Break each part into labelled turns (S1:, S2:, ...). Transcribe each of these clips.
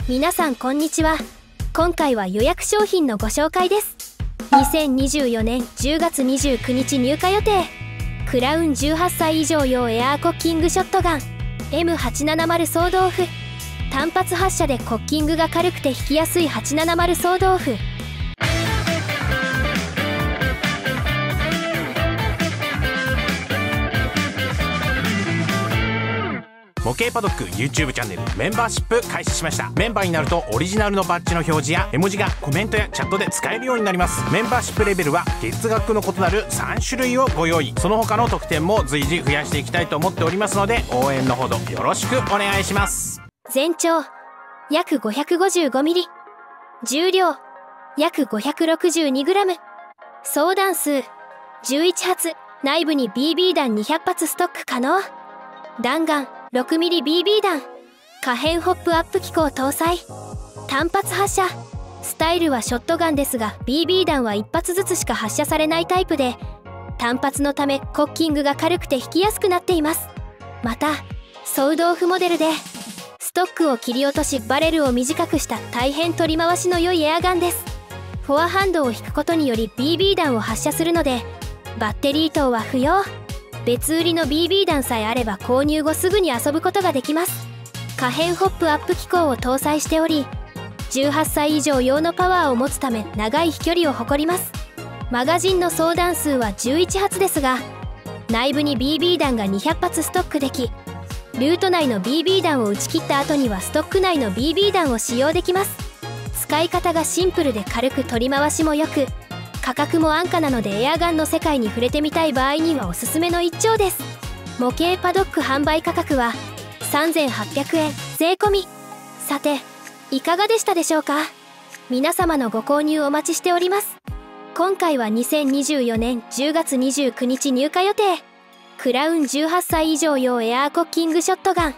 S1: 皆さんこんにちは。今回は予約商品のご紹介です。2024年10月29日入荷予定、クラウン18歳以上用エアーコッキングショットガン M870 ソードオフ。単発発射でコッキングが軽くて引きやすい870ソードオフ。
S2: 模型パドック YouTube チャンネルメンバーシップ開始しました。メンバーになるとオリジナルのバッジの表示や絵文字がコメントやチャットで使えるようになります。メンバーシップレベルは月額の異なる3種類をご用意。その他の特典も随時増やしていきたいと思っておりますので、応援のほどよろしくお願いします。
S1: 全長約 555mm、 重量約 562g、 総弾数11発、内部に BB 弾200発ストック可能。弾丸 6mmBB 弾、可変ホップアップ機構搭載。単発発射スタイルはショットガンですが BB 弾は1発ずつしか発射されないタイプで、単発のためコッキングが軽くて引きやすくなっています。またソードオフモデルでストックを切り落としバレルを短くした大変取り回しの良いエアガンです。フォアハンドを引くことにより BB 弾を発射するのでバッテリー等は不要。別売りの BB 弾さえあれば購入後すぐに遊ぶことができます。可変ホップアップ機構を搭載しており、18歳以上用のパワーを持つため長い飛距離を誇ります。マガジンの総弾数は11発ですが、内部に BB 弾が200発ストックでき、ルート内の BB 弾を打ち切った後にはストック内の BB 弾を使用できます。使い方がシンプルで軽く取り回しも良く、価格も安価なのでエアガンの世界に触れてみたい場合にはおすすめの一丁です。模型パドック販売価格は3800円税込み。さていかがでしたでしょうか。皆様のご購入お待ちしております。今回は2024年10月29日入荷予定、クラウン18歳以上用エアーコッキングショットガン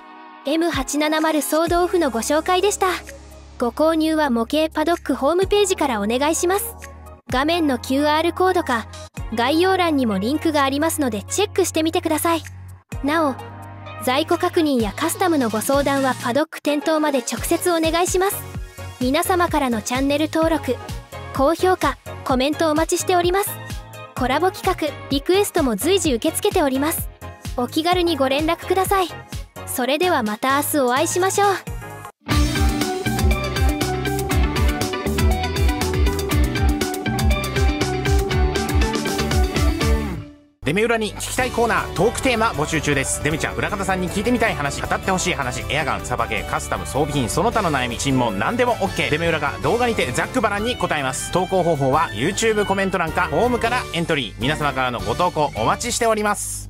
S1: M870 ソードオフのご紹介でした。ご購入は模型パドックホームページからお願いします。画面の QR コードか概要欄にもリンクがありますのでチェックしてみてください。なお在庫確認やカスタムのご相談はパドック店頭まで直接お願いします。皆様からのチャンネル登録、高評価、コメントお待ちしております。コラボ企画、リクエストも随時受け付けております。お気軽にご連絡ください。それではまた明日お会いしましょう。
S2: デメ裏に聞きたいコーナー、トークテーマ募集中です。デメちゃん、裏方さんに聞いてみたい話、語ってほしい話、エアガン、サバゲー、カスタム、装備品、その他の悩み、尋問、何でも OK。デメ裏が動画にてざっくばらんに答えます。投稿方法は YouTube コメント欄かフォームからエントリー。皆様からのご投稿お待ちしております。